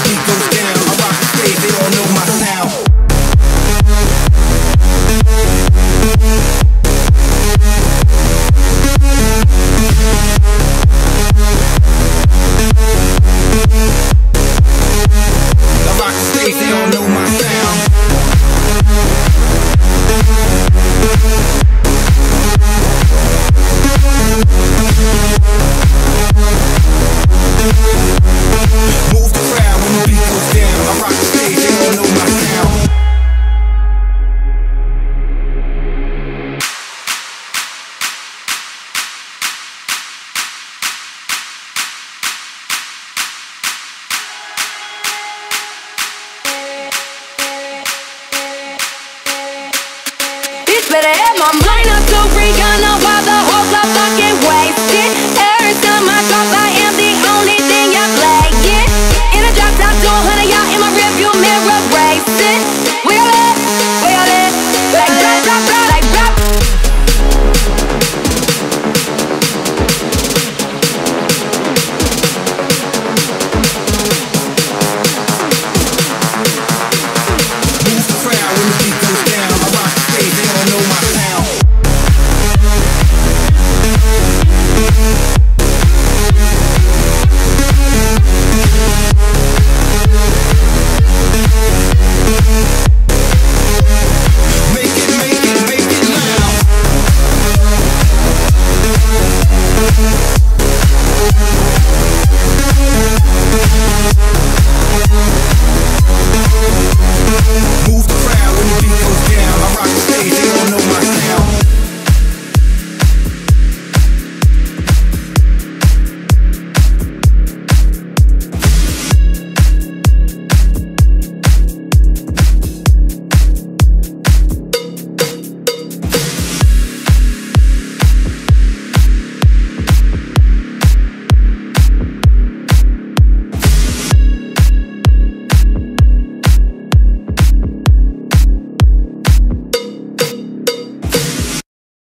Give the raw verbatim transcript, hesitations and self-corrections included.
beat goes down, I rock the stage, they all know my sound. I rock the stage, they all know my sound. Move the crowd when the beat goes down. I rock the stage, they all know my sound. Bitch better have my mind up so freak, I know why.